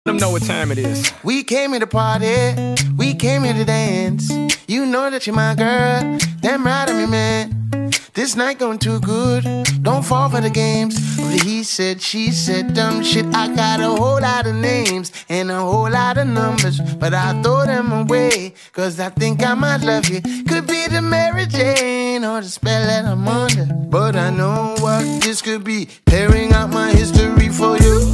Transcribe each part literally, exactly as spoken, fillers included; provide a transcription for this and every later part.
Let them know what time it is. We came here to party, we came here to dance. You know that you're my girl, damn right I'm your man. This night going too good, don't fall for the games of the he said, she said, dumb shit. I got a whole lot of names and a whole lot of numbers, but I throw them away, cause I think I might love you. Could be the Mary Jane or the spell that I'm under, but I know what this could be, tearing out my history for you.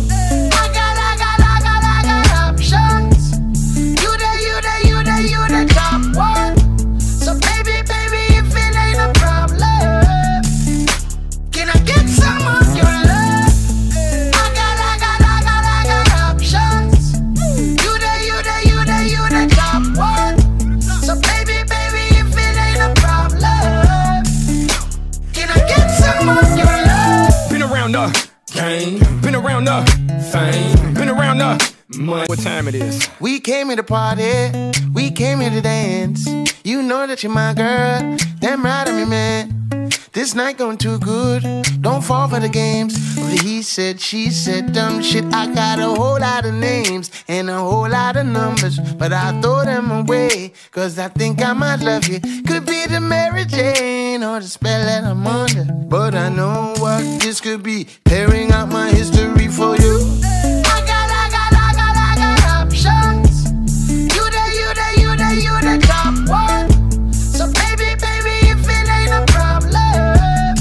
Been around the fame, been around the money. What time it is? We came here to party, we came here to dance. You know that you're my girl, damn right I'm your man. This night going too good, don't fall for the games of the he said, she said, dumb shit. I got a whole lot of names and a whole lot of numbers, but I throw them away, cause I think I might love you. Could be the Mary Jane or the spell that I'm under, but I know what this could be, tearing out my history for you. I got, I got, I got, I got options. You the, you the, you the, you the top one. So baby, baby, if it ain't a problem,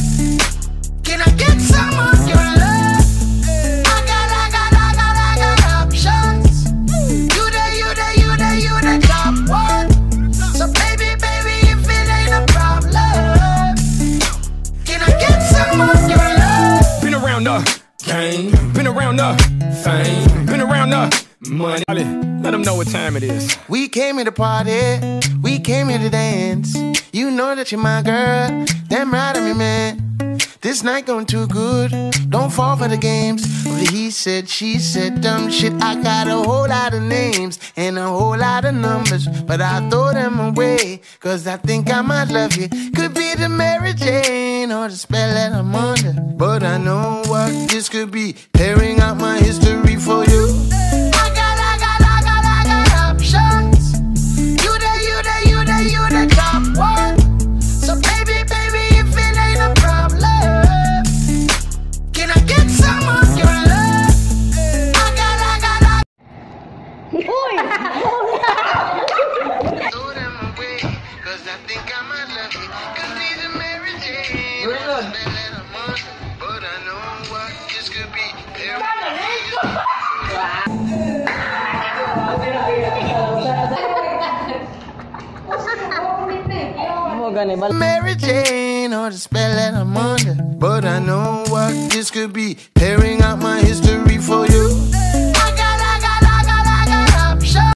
can I get some of your love? I got, I got, I got, I got options. You the, you the, you the, you the top one. So baby, baby, if it ain't a problem, can I get some of your love? Been around the game, been around the fame, been around the money. Let them know what time it is. We came here to party, we came here to dance. You know that you're my girl, damn right I'm your man. This night going too good, don't fall for the games of the he said, she said, dumb shit. I got a whole lot of names and a whole lot of numbers, but I throw them away, cause I think I might love you. Could be the Mary Jane or the spell that I'm under, but I know what this could be, tearing out my history for you. I got, I got, I got, I got options. You the, you the, you the, you the top one. So baby, baby, if it ain't a problem, can I get some of your love? I got, I got, I throw them away, cause I think I might love you. Could be the Mary Jane or the spell that I'm under, but I know what this could be, tearing out my history. Mary Jane or the spell that I'm under, but I know what this could be, tearing out my history for you.